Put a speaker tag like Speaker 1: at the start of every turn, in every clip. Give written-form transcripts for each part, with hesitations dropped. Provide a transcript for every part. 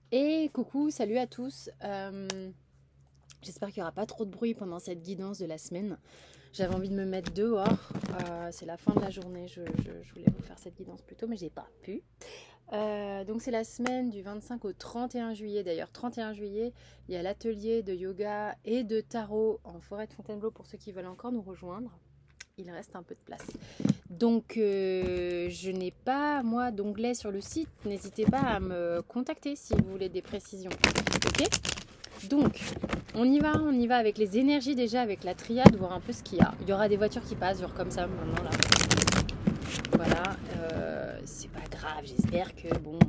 Speaker 1: Et coucou, salut à tous. J'espère qu'il n'y aura pas trop de bruit pendant cette guidance de la semaine. J'avais envie de me mettre dehors. C'est la fin de la journée. Je voulais vous faire cette guidance plus tôt, mais j'ai pas pu. Donc c'est la semaine du 25 au 31 juillet. D'ailleurs, 31 juillet, il y a l'atelier de yoga et de tarot en forêt de Fontainebleau pour ceux qui veulent encore nous rejoindre. Il reste un peu de place. Donc, je n'ai pas, moi, d'onglet sur le site. N'hésitez pas à me contacter si vous voulez des précisions. Ok? Donc, on y va avec les énergies déjà, avec la triade, voir un peu ce qu'il y a. Il y aura des voitures qui passent, genre comme ça, maintenant, là. Voilà, c'est pas grave, j'espère que, bon,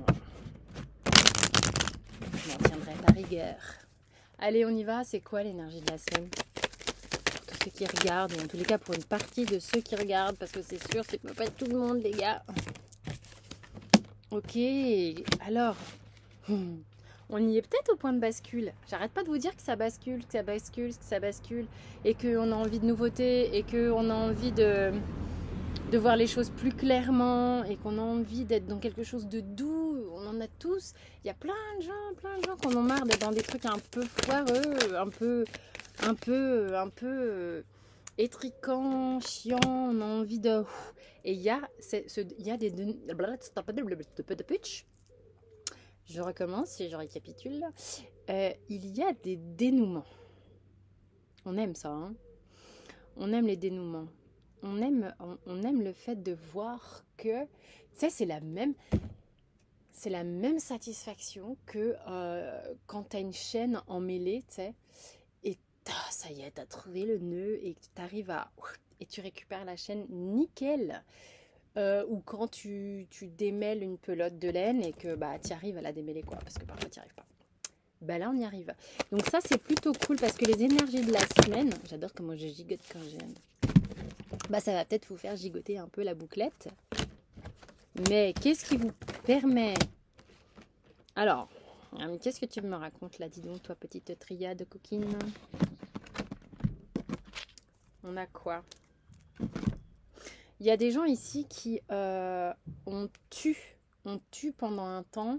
Speaker 1: je m'en tiendrai par rigueur. Allez, on y va, c'est quoi l'énergie de la semaine? Ceux qui regardent, ou en tous les cas pour une partie de ceux qui regardent, parce que c'est sûr, c'est pas tout le monde, les gars. Ok, alors, on y est peut-être au point de bascule. J'arrête pas de vous dire que ça bascule, que ça bascule, que ça bascule, et qu'on a envie de nouveautés, et qu'on a envie de voir les choses plus clairement, et qu'on a envie d'être dans quelque chose de doux. On en a tous. Il y a plein de gens qui en ont marre d'être dans des trucs un peu foireux, un peu étriquant, chiant, on a envie de... Et il y a des... Je recommence et je récapitule. Il y a des dénouements. On aime ça, hein. On aime les dénouements. On aime le fait de voir que... Tu sais, c'est la même satisfaction que quand tu as une chaîne emmêlée, tu sais, et ça y est, tu as trouvé le nœud et tu arrives à... Et tu récupères la chaîne nickel. Ou quand tu démêles une pelote de laine et que bah, tu arrives à la démêler, quoi, parce que parfois tu n'y arrives pas. Bah là, on y arrive. Donc ça, c'est plutôt cool parce que les énergies de la semaine, j'adore comment je gigote quand j'aime. Bah ça va peut-être vous faire gigoter un peu la bouclette. Mais qu'est-ce qui vous permet... Alors, qu'est-ce que tu me racontes là, dis donc, toi, petite triade coquine? On a quoi? Il y a des gens ici qui ont tué pendant un temps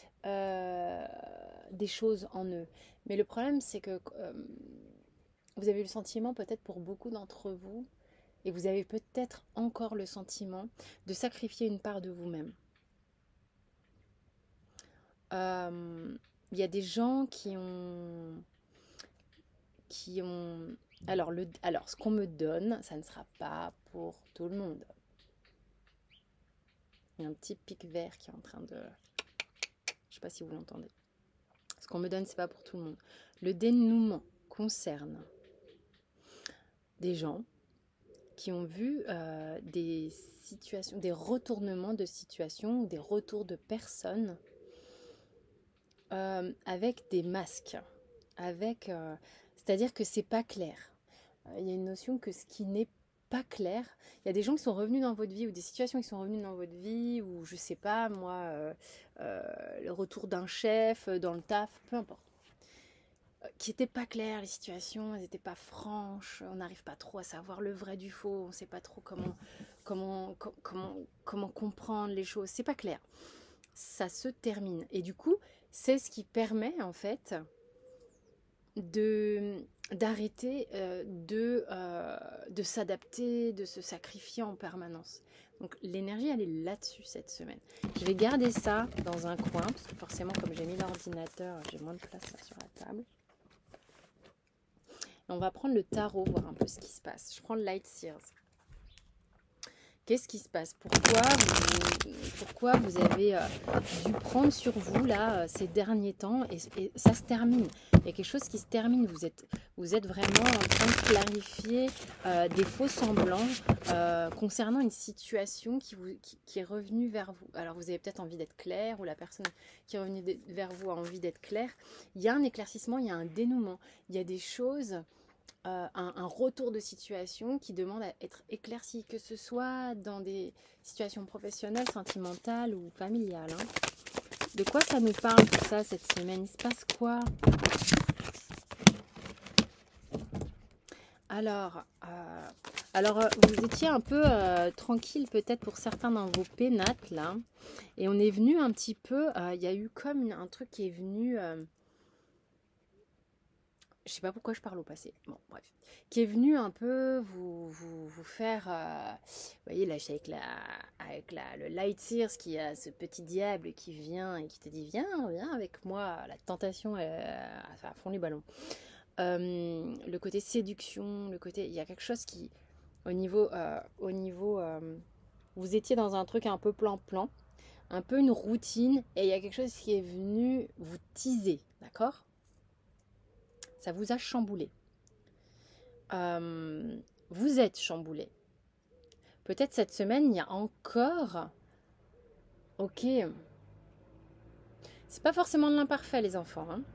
Speaker 1: des choses en eux. Mais le problème, c'est que vous avez le sentiment, peut-être pour beaucoup d'entre vous, et vous avez peut-être encore le sentiment de sacrifier une part de vous-même. Il y a des gens qui ont... Alors, ce qu'on me donne, ça ne sera pas pour tout le monde. Il y a un petit pic vert qui est en train de... Je ne sais pas si vous l'entendez. Ce qu'on me donne, c'est pas pour tout le monde. Le dénouement concerne des gens qui ont vu des situations, des retournements de situations ou des retours de personnes avec des masques. C'est-à-dire que c'est pas clair. Il y a une notion que ce qui n'est pas clair, il y a des gens qui sont revenus dans votre vie ou des situations qui sont revenues dans votre vie ou je sais pas moi, le retour d'un chef dans le taf, peu importe, qui n'étaient pas claires, les situations, elles n'étaient pas franches, on n'arrive pas trop à savoir le vrai du faux, on ne sait pas trop comment comprendre les choses, c'est pas clair. Ça se termine et du coup, c'est ce qui permet en fait d'arrêter de s'adapter, de se sacrifier en permanence. Donc l'énergie, elle est là-dessus cette semaine. Je vais garder ça dans un coin, parce que forcément, comme j'ai mis l'ordinateur, j'ai moins de place là sur la table. Et on va prendre le tarot, voir un peu ce qui se passe. Je prends le Light Seers. Qu'est-ce qui se passe? Pourquoi vous avez dû prendre sur vous là ces derniers temps et ça se termine. Il y a quelque chose qui se termine. Vous êtes vraiment en train de clarifier des faux semblants concernant une situation qui est revenue vers vous. Alors vous avez peut-être envie d'être clair ou la personne qui est revenue vers vous a envie d'être claire. Il y a un éclaircissement, il y a un dénouement. Il y a des choses... un retour de situation qui demande à être éclairci, que ce soit dans des situations professionnelles, sentimentales ou familiales. Hein. De quoi ça nous parle tout ça cette semaine? Il se passe quoi? Alors Alors, vous étiez un peu tranquille peut-être pour certains dans vos pénates là. Et on est venu un petit peu, il y a eu comme un truc qui est venu, je sais pas pourquoi je parle au passé, bon bref, qui est venu un peu vous faire, vous voyez là, je suis avec le Light Sears qui a ce petit diable qui vient et qui te dit viens avec moi, la tentation ça a fond les ballons. Le côté séduction, le côté, il y a quelque chose qui, au niveau, vous étiez dans un truc un peu plan-plan, un peu une routine, et il y a quelque chose qui est venu vous teaser, d'accord? Ça vous a chamboulé. Vous êtes chamboulé. Peut-être cette semaine, il y a encore... Ok, c'est pas forcément de l'imparfait, les enfants. Hein.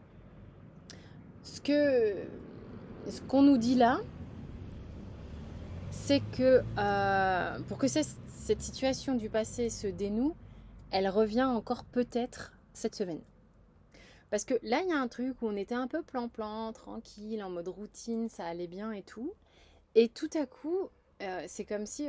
Speaker 1: Ce qu'on nous dit là, c'est que pour que cette situation du passé se dénoue, elle revient encore peut-être cette semaine. Parce que là, il y a un truc où on était un peu plan-plan, tranquille, en mode routine, ça allait bien et tout. Et tout à coup, c'est comme si,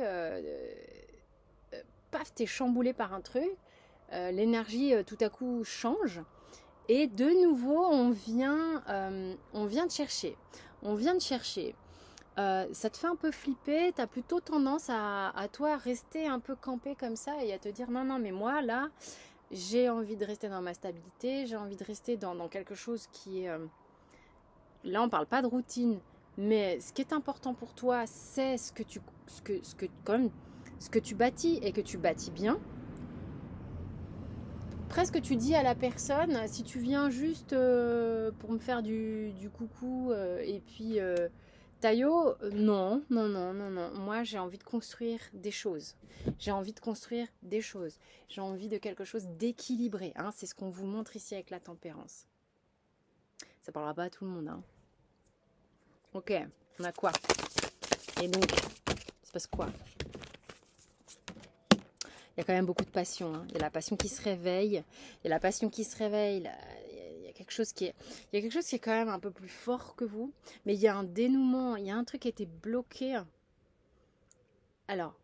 Speaker 1: paf, t'es chamboulé par un truc, l'énergie tout à coup change. Et de nouveau, on vient te chercher. On vient te chercher. Ça te fait un peu flipper, tu as plutôt tendance à toi rester un peu campé comme ça et à te dire non, mais moi là, j'ai envie de rester dans ma stabilité, j'ai envie de rester dans quelque chose qui est... là, on parle pas de routine, mais ce qui est important pour toi, c'est ce que tu bâtis et que tu bâtis bien. Presque tu dis à la personne, si tu viens juste pour me faire du coucou et puis Tayo, non. Moi, j'ai envie de construire des choses. J'ai envie de construire des choses. J'ai envie de quelque chose d'équilibré. Hein. C'est ce qu'on vous montre ici avec la tempérance. Ça parlera pas à tout le monde. Hein. Ok, on a quoi? Et donc, il se passe quoi? Il y a quand même beaucoup de passion. Hein. Il y a la passion qui se réveille. Il y a la passion qui se réveille. Il y a quelque chose qui est quand même un peu plus fort que vous. Mais il y a un dénouement. Il y a un truc qui a été bloqué. Alors,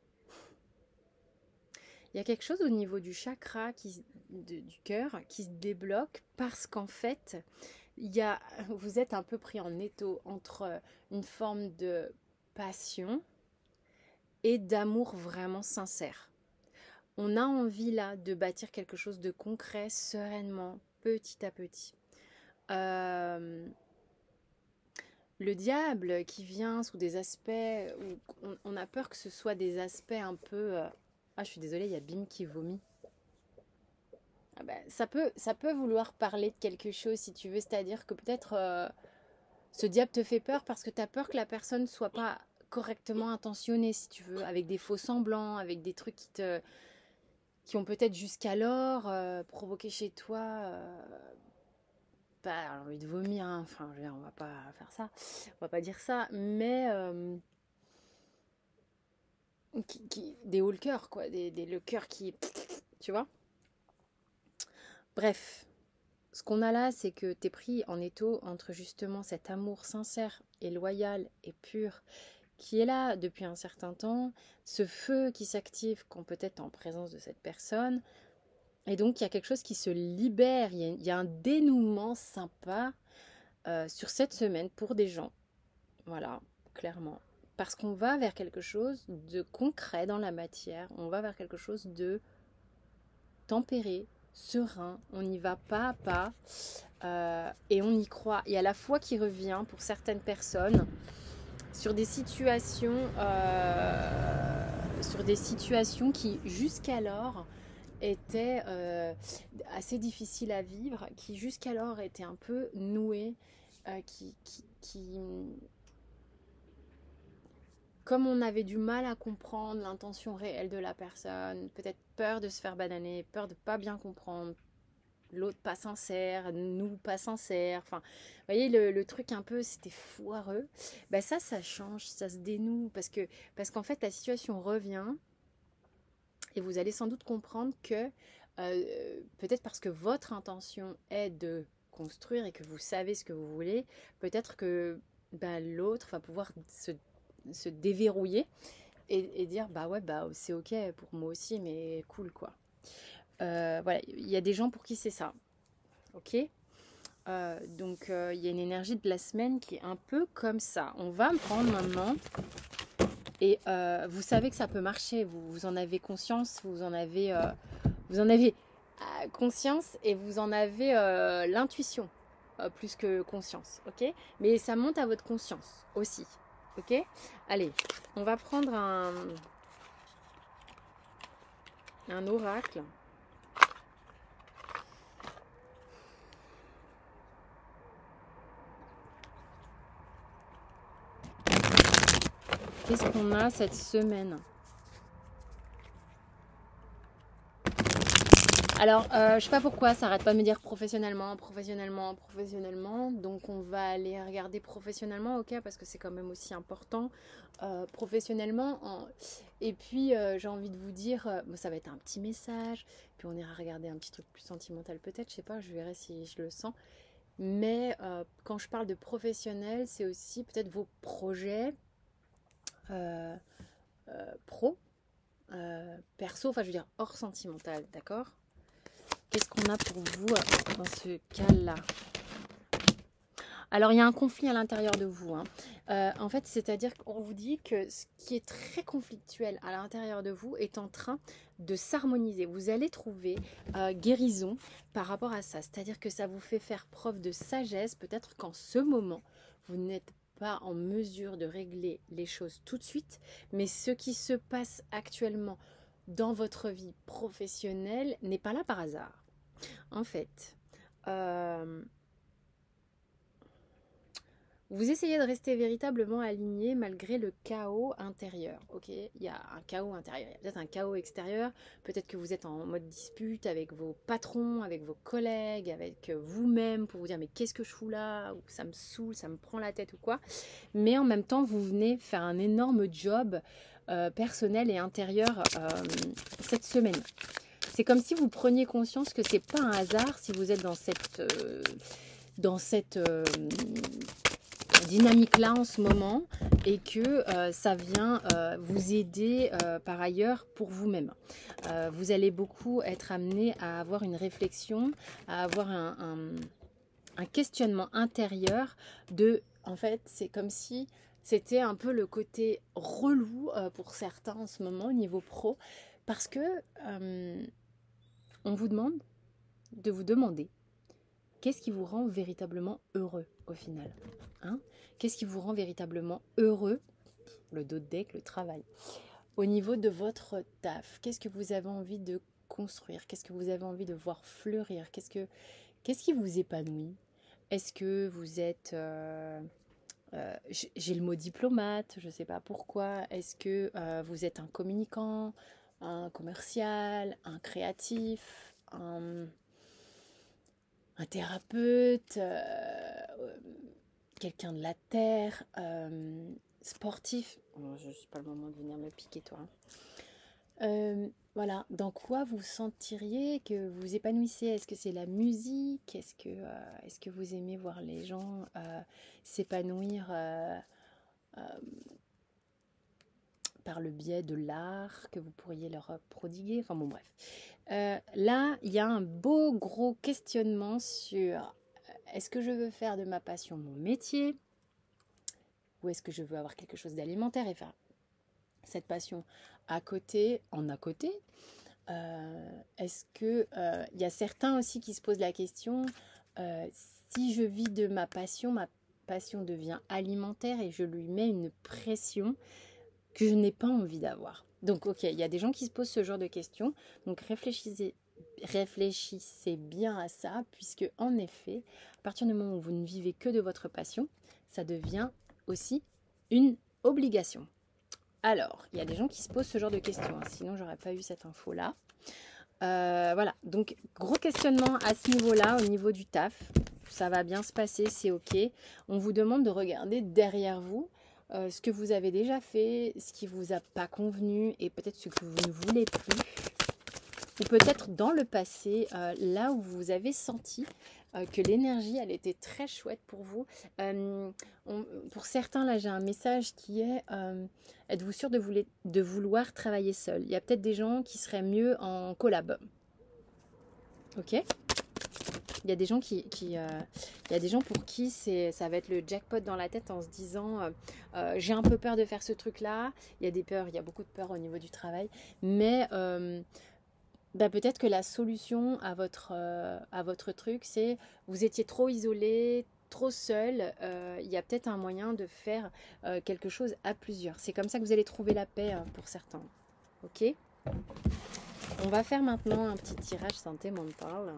Speaker 1: il y a quelque chose au niveau du chakra du cœur qui se débloque parce qu'en fait, vous êtes un peu pris en étau entre une forme de passion et d'amour vraiment sincère. On a envie là de bâtir quelque chose de concret, sereinement, petit à petit. Le diable qui vient sous des aspects où on a peur que ce soit des aspects un peu... Ah, je suis désolée, il y a Bim qui vomit. Ah ben, ça peut vouloir parler de quelque chose si tu veux, c'est-à-dire que peut-être ce diable te fait peur parce que tu as peur que la personne ne soit pas correctement intentionnée, si tu veux, avec des faux semblants, avec des trucs qui ont peut-être jusqu'alors provoqué chez toi pas envie de vomir, hein. Enfin, je veux dire, on va pas faire ça, on va pas dire ça, mais des hauts le cœur, quoi, le cœur qui, tu vois. Bref, ce qu'on a là, c'est que tu es pris en étau entre justement cet amour sincère et loyal et pur qui est là depuis un certain temps, ce feu qui s'active quand peut-être en présence de cette personne. Et donc, il y a quelque chose qui se libère, il y a un dénouement sympa sur cette semaine pour des gens. Voilà, clairement. Parce qu'on va vers quelque chose de concret dans la matière, on va vers quelque chose de tempéré, serein, on y va pas à pas et on y croit. Il y a la foi qui revient pour certaines personnes sur des situations qui jusqu'alors étaient assez difficiles à vivre, qui jusqu'alors étaient un peu nouées, qui comme on avait du mal à comprendre l'intention réelle de la personne, peut-être peur de se faire bananer, peur de pas bien comprendre, l'autre pas sincère, nous pas sincères, enfin, vous voyez le truc un peu, c'était foireux, ben ça change, ça se dénoue, parce qu'en fait la situation revient, et vous allez sans doute comprendre que peut-être parce que votre intention est de construire et que vous savez ce que vous voulez, peut-être que l'autre va pouvoir se déverrouiller et dire bah ouais, bah c'est ok pour moi aussi, mais cool quoi. Voilà, il y a des gens pour qui c'est ça. Ok. Donc il y a une énergie de la semaine qui est un peu comme ça. On va me prendre maintenant. Et vous savez que ça peut marcher, vous en avez conscience, vous en avez conscience et vous en avez l'intuition, plus que conscience, ok? Mais ça monte à votre conscience aussi, ok? Allez, on va prendre un oracle. Qu'est-ce qu'on a cette semaine? Alors, je sais pas pourquoi, ça arrête pas de me dire professionnellement. Donc, on va aller regarder professionnellement, ok, parce que c'est quand même aussi important. Professionnellement. Et puis, j'ai envie de vous dire, bon, ça va être un petit message. Puis, on ira regarder un petit truc plus sentimental peut-être. Je sais pas, je verrai si je le sens. Mais quand je parle de professionnel, c'est aussi peut-être vos projets pro, perso, enfin, je veux dire hors sentimental, d'accord? Qu'est-ce qu'on a pour vous dans ce cas-là? Alors, il y a un conflit à l'intérieur de vous. En fait, c'est-à-dire qu'on vous dit que ce qui est très conflictuel à l'intérieur de vous est en train de s'harmoniser. Vous allez trouver guérison par rapport à ça. C'est-à-dire que ça vous fait faire preuve de sagesse. Peut-être qu'en ce moment, vous n'êtes pas en mesure de régler les choses tout de suite. Mais ce qui se passe actuellement dans votre vie professionnelle n'est pas là par hasard. En fait, vous essayez de rester véritablement aligné malgré le chaos intérieur. Ok, il y a un chaos intérieur, il y a peut-être un chaos extérieur. Peut-être que vous êtes en mode dispute avec vos patrons, avec vos collègues, avec vous-même pour vous dire mais qu'est-ce que je fous là, ou ça me saoule, ça me prend la tête ou quoi. Mais en même temps, vous venez faire un énorme job personnel et intérieur cette semaine. C'est comme si vous preniez conscience que c'est pas un hasard si vous êtes dans cette dynamique-là en ce moment et que ça vient vous aider par ailleurs pour vous-même. Vous allez beaucoup être amené à avoir une réflexion, à avoir un questionnement intérieur de, en fait, c'est comme si c'était un peu le côté relou pour certains en ce moment au niveau pro, parce que on vous demande de vous demander qu'est-ce qui vous rend véritablement heureux au final, hein? Qu'est-ce qui vous rend véritablement heureux? Le dos de deck, le travail. Au niveau de votre taf, qu'est-ce que vous avez envie de construire? Qu'est-ce que vous avez envie de voir fleurir? Qu'est-ce qui vous épanouit? Est-ce que vous êtes... j'ai le mot diplomate, je ne sais pas pourquoi. Est-ce que vous êtes un communicant, un commercial, un créatif, un thérapeute, quelqu'un de la terre, sportif? Oh, je suis pas le moment de venir me piquer toi. Voilà, dans quoi vous sentiriez que vous épanouissez? Est-ce que c'est la musique? Est-ce que vous aimez voir les gens s'épanouir par le biais de l'art que vous pourriez leur prodiguer? Enfin bon, bref. Là, il y a un beau gros questionnement sur est-ce que je veux faire de ma passion mon métier? Ou est-ce que je veux avoir quelque chose d'alimentaire et faire cette passion à côté, en à côté? Est-ce que y a certains aussi qui se posent la question, si je vis de ma passion devient alimentaire et je lui mets une pression que je n'ai pas envie d'avoir. Donc ok, il y a des gens qui se posent ce genre de questions, donc réfléchissez bien à ça, puisque en effet, à partir du moment où vous ne vivez que de votre passion, ça devient aussi une obligation. Alors, il y a des gens qui se posent ce genre de questions, hein, sinon j'aurais pas eu cette info-là. Voilà, donc gros questionnement à ce niveau-là, au niveau du taf. Ça va bien se passer, c'est ok. On vous demande de regarder derrière vous ce que vous avez déjà fait, ce qui vous a pas convenu et peut-être ce que vous ne voulez plus. ou peut-être dans le passé, là où vous avez senti que l'énergie, elle était très chouette pour vous. Pour certains, là, j'ai un message qui est êtes-vous sûr de vouloir travailler seul? Il y a peut-être des gens qui seraient mieux en collab. Ok? Il y a des gens il y a des gens pour qui ça va être le jackpot dans la tête en se disant j'ai un peu peur de faire ce truc-là. Il y a des peurs, il y a beaucoup de peurs au niveau du travail, mais peut-être que la solution à votre truc, c'est vous étiez trop isolé, trop seul. Il y a peut-être un moyen de faire quelque chose à plusieurs. C'est comme ça que vous allez trouver la paix pour certains. Ok? On va faire maintenant un petit tirage santé mentale.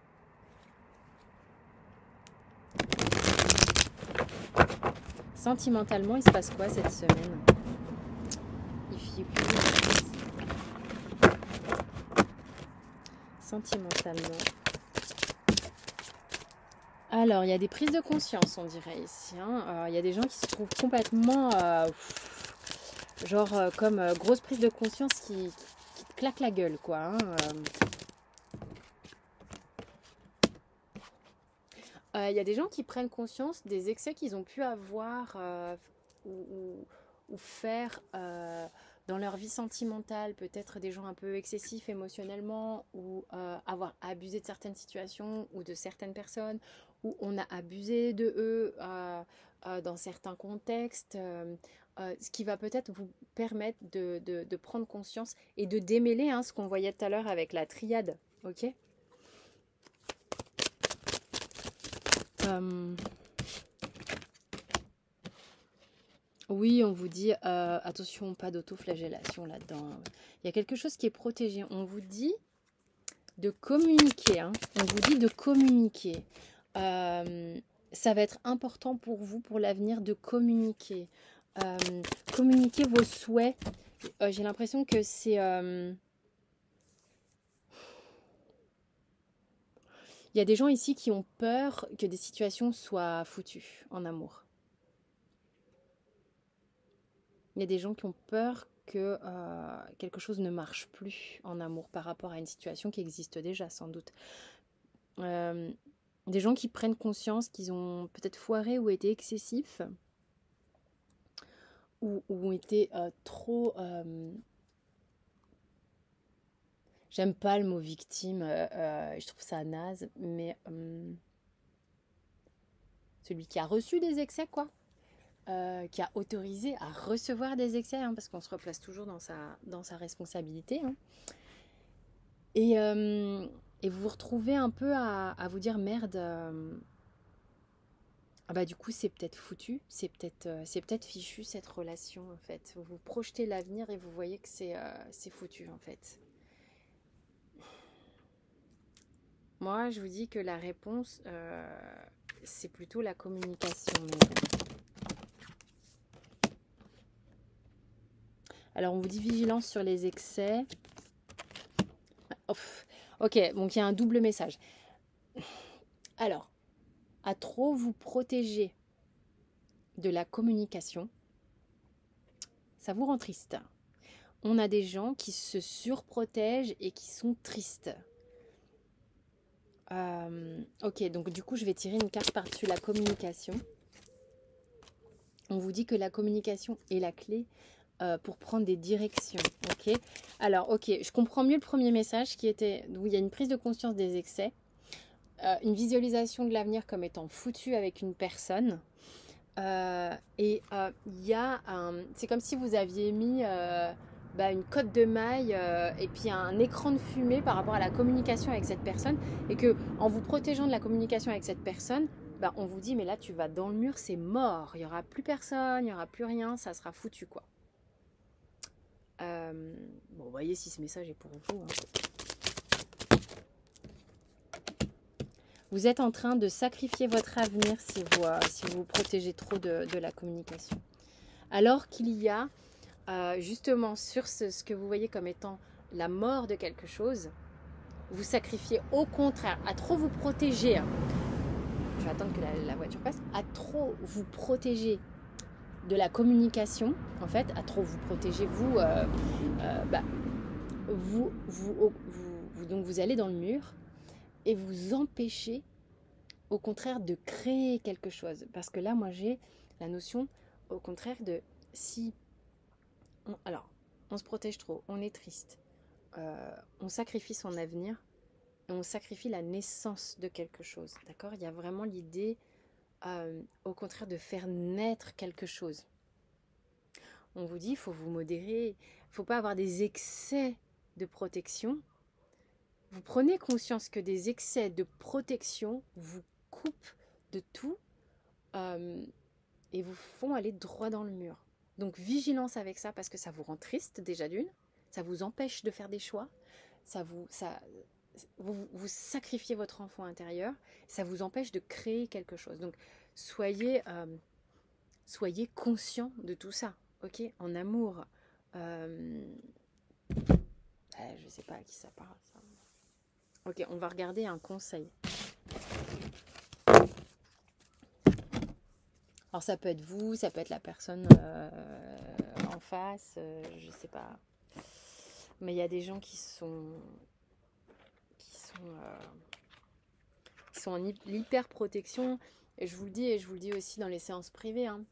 Speaker 1: Sentimentalement, il se passe quoi cette semaine? Sentimentalement. Alors, il y a des prises de conscience, on dirait ici. Il y a des gens qui se trouvent complètement, comme grosse prise de conscience qui te claque la gueule, quoi. Il y a des gens qui prennent conscience des excès qu'ils ont pu avoir ou faire dans leur vie sentimentale, peut-être des gens un peu excessifs émotionnellement ou avoir abusé de certaines situations ou de certaines personnes, ou on a abusé de eux dans certains contextes, ce qui va peut-être vous permettre de prendre conscience et de démêler ce qu'on voyait tout à l'heure avec la triade, ok? Oui, on vous dit attention, pas d'autoflagellation là-dedans. Il y a quelque chose qui est protégé. On vous dit de communiquer. On vous dit de communiquer. Ça va être important pour vous, pour l'avenir, de communiquer. Communiquer vos souhaits. J'ai l'impression que c'est... Il y a des gens ici qui ont peur que des situations soient foutues en amour. Il y a des gens qui ont peur que quelque chose ne marche plus en amour par rapport à une situation qui existe déjà, sans doute. Des gens qui prennent conscience qu'ils ont peut-être foiré ou été excessifs ou ont été trop... J'aime pas le mot victime, je trouve ça naze, mais celui qui a reçu des excès, quoi. Qui a autorisé à recevoir des excès, parce qu'on se replace toujours dans sa responsabilité. Et vous vous retrouvez un peu à vous dire merde, du coup c'est peut-être foutu, c'est peut-être fichu cette relation en fait. Vous vous projetez l'avenir et vous voyez que c'est foutu en fait. Moi je vous dis que la réponse c'est plutôt la communication. Alors, on vous dit vigilance sur les excès. Ok, donc il y a un double message. Alors, à trop vous protéger de la communication, ça vous rend triste. On a des gens qui se surprotègent et qui sont tristes. Ok, donc du coup, je vais tirer une carte par-dessus la communication. On vous dit que la communication est la clé pour prendre des directions, ok? Alors, ok, je comprends mieux le premier message qui était où il y a une prise de conscience des excès, une visualisation de l'avenir comme étant foutu avec une personne, et il y a c'est comme si vous aviez mis une cotte de maille et puis un écran de fumée par rapport à la communication avec cette personne, et que en vous protégeant de la communication avec cette personne, on vous dit mais là tu vas dans le mur, c'est mort, il n'y aura plus personne, il n'y aura plus rien, ça sera foutu quoi. Bon, voyez si ce message est pour vous. Vous êtes en train de sacrifier votre avenir si vous vous protégez trop de la communication. Alors qu'il y a justement sur ce que vous voyez comme étant la mort de quelque chose, vous sacrifiez au contraire à trop vous protéger. Je vais attendre que la voiture passe. À trop vous protéger de la communication, en vous protégez vous donc vous allez dans le mur et vous empêchez au contraire de créer quelque chose. Parce que là, moi j'ai la notion au contraire de si... alors, on se protège trop, on est triste, on sacrifie son avenir et on sacrifie la naissance de quelque chose. D'accord? Il y a vraiment l'idée au contraire de faire naître quelque chose. On vous dit, il faut vous modérer, il ne faut pas avoir des excès de protection. Vous prenez conscience que des excès de protection vous coupent de tout et vous font aller droit dans le mur. Donc vigilance avec ça parce que ça vous rend triste déjà d'une, ça vous empêche de faire des choix, vous sacrifiez votre enfant intérieur, ça vous empêche de créer quelque chose. Donc soyez conscient de tout ça, ok? En amour. Je sais pas à qui ça parle. Ça. Ok, on va regarder un conseil. Alors ça peut être vous, ça peut être la personne en face, je sais pas. Mais il y a des gens qui sont en hyper protection. Et je vous le dis aussi dans les séances privées. Hein.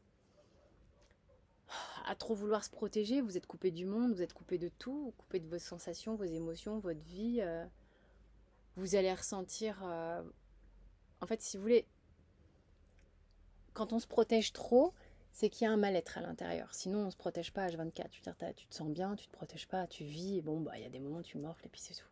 Speaker 1: À trop vouloir se protéger, vous êtes coupé du monde, vous êtes coupé de tout, coupé de vos sensations, vos émotions, votre vie. Vous allez ressentir... En fait, si vous voulez, quand on se protège trop, c'est qu'il y a un mal-être à l'intérieur. Sinon, on ne se protège pas H24. Tu te sens bien, tu ne te protèges pas, tu vis. Et bon, bah, il y a des moments où tu morfles et puis c'est tout.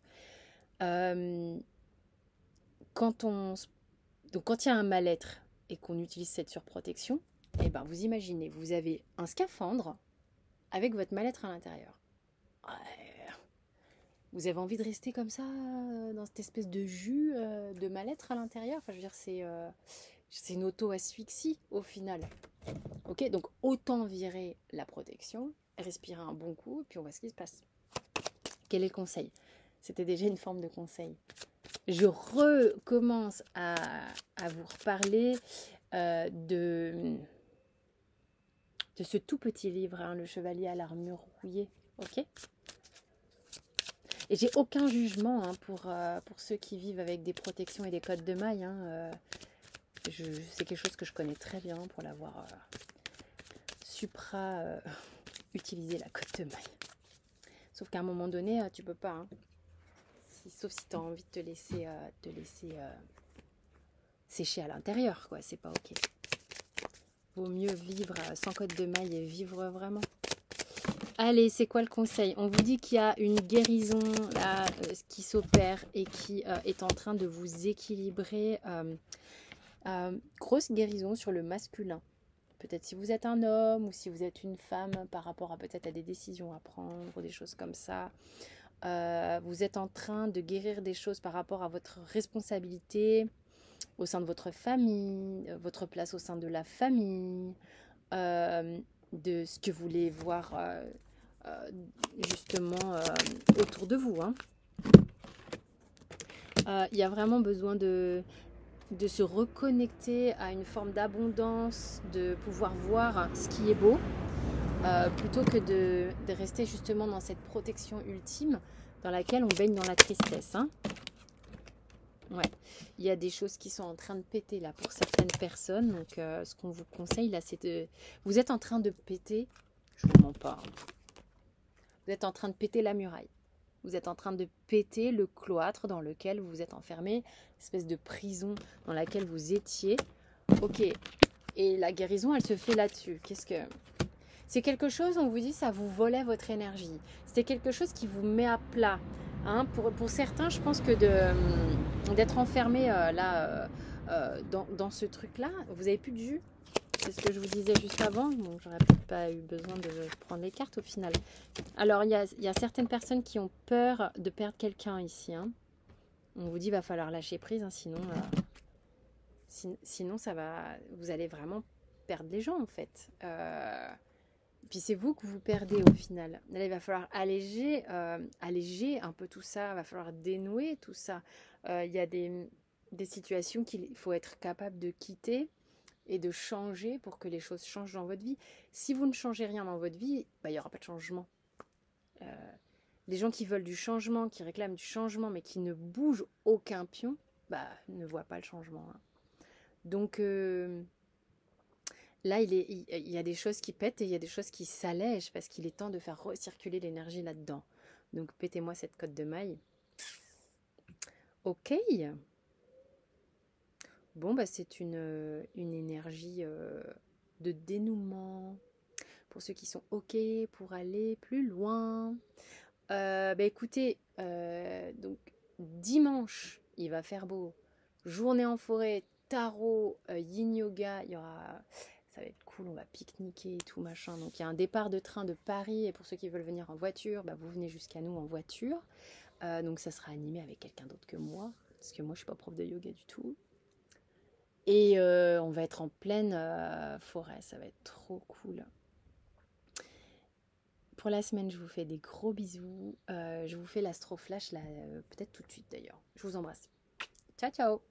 Speaker 1: Donc, quand il y a un mal-être et qu'on utilise cette surprotection, eh ben, vous imaginez, vous avez un scaphandre avec votre mal-être à l'intérieur. Ouais. Vous avez envie de rester comme ça, dans cette espèce de jus de mal-être à l'intérieur. Enfin, je veux dire, c'est une auto-asphyxie au final. Ok, donc autant virer la protection, respirer un bon coup, et puis on voit ce qui se passe. Quel est le conseil? C'était déjà une forme de conseil. Je recommence à vous reparler de ce tout petit livre, hein, Le Chevalier à l'armure rouillée. Ok? Et j'ai aucun jugement hein, pour ceux qui vivent avec des protections et des codes de mailles. Hein, c'est quelque chose que je connais très bien pour l'avoir utilisé la cote de maille. Sauf qu'à un moment donné, tu peux pas. Hein. Sauf si tu as envie de te laisser sécher à l'intérieur, quoi. C'est pas ok. Vaut mieux vivre sans cote de maille et vivre vraiment. Allez, c'est quoi le conseil? On vous dit qu'il y a une guérison là, qui s'opère et qui est en train de vous équilibrer. Grosse guérison sur le masculin. Peut-être si vous êtes un homme ou si vous êtes une femme par rapport à peut-être à des décisions à prendre ou des choses comme ça. Vous êtes en train de guérir des choses par rapport à votre responsabilité au sein de votre famille, votre place au sein de la famille, de ce que vous voulez voir justement autour de vous. Hein. Il y a vraiment besoin de se reconnecter à une forme d'abondance, de pouvoir voir ce qui est beau, plutôt que de rester justement dans cette protection ultime dans laquelle on baigne dans la tristesse. Hein. Ouais, il y a des choses qui sont en train de péter là pour certaines personnes. Donc, ce qu'on vous conseille là, c'est de... Vous êtes en train de péter, je ne vous mens pas, hein. Vous êtes en train de péter la muraille. Vous êtes en train de péter le cloître dans lequel vous êtes enfermé, espèce de prison dans laquelle vous étiez. Ok, et la guérison, elle se fait là-dessus. C'est quelque chose, on vous dit, ça vous volait votre énergie. C'est quelque chose qui vous met à plat. Hein. Pour certains, je pense que d'être enfermé dans ce truc-là, vous n'avez plus de jus. C'est ce que je vous disais juste avant. Bon, j'aurais peut-être pas eu besoin de prendre les cartes au final. Alors, il y a certaines personnes qui ont peur de perdre quelqu'un ici. Hein. On vous dit, il va falloir lâcher prise, hein, sinon vous allez vraiment perdre les gens en fait. Puis c'est vous que vous perdez au final. Là, il va falloir alléger un peu tout ça. Il va falloir dénouer tout ça. Il y a des situations qu'il faut être capable de quitter et de changer pour que les choses changent dans votre vie. Si vous ne changez rien dans votre vie, il n'y aura pas de changement. Les gens qui veulent du changement, qui réclament du changement, mais qui ne bougent aucun pion, bah, ne voient pas le changement. Hein. Donc là, il y a des choses qui pètent et il y a des choses qui s'allègent parce qu'il est temps de faire recirculer l'énergie là-dedans. Donc pétez-moi cette cotte de maille. Ok. Bon, bah, c'est une énergie de dénouement pour ceux qui sont ok pour aller plus loin. Bah, écoutez, donc dimanche, il va faire beau. Journée en forêt, tarot, yin yoga, ça va être cool, on va pique-niquer et tout machin. Donc il y a un départ de train de Paris et pour ceux qui veulent venir en voiture, bah, vous venez jusqu'à nous en voiture. Donc ça sera animé avec quelqu'un d'autre que moi, parce que moi je suis pas prof de yoga du tout. Et on va être en pleine forêt, ça va être trop cool. Pour la semaine, je vous fais des gros bisous. Je vous fais l'astro flash là, peut-être tout de suite d'ailleurs. Je vous embrasse. Ciao, ciao!